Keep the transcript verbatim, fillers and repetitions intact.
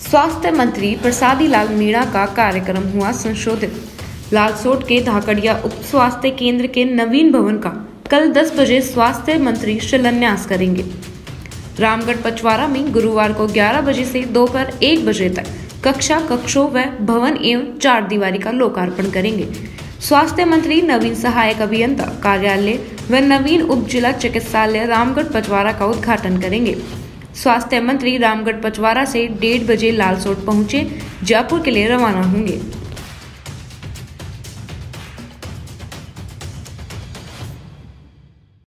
स्वास्थ्य मंत्री प्रसादी लाल मीणा का कार्यक्रम हुआ संशोधित। लालसोट के धाकड़िया उप स्वास्थ्य केंद्र के नवीन भवन का कल दस बजे स्वास्थ्य मंत्री शिलान्यास करेंगे। रामगढ़ पचवारा में गुरुवार को ग्यारह बजे से दोपहर एक बजे तक कक्षा कक्षों व भवन एवं चार दीवारी का लोकार्पण करेंगे। स्वास्थ्य मंत्री नवीन सहायक अभियंता कार्यालय व नवीन उप जिला चिकित्सालय रामगढ़ पचवारा का उद्घाटन करेंगे। स्वास्थ्य मंत्री रामगढ़ पचवारा से डेढ़ बजे लालसोट पहुंचे जयपुर के लिए रवाना होंगे।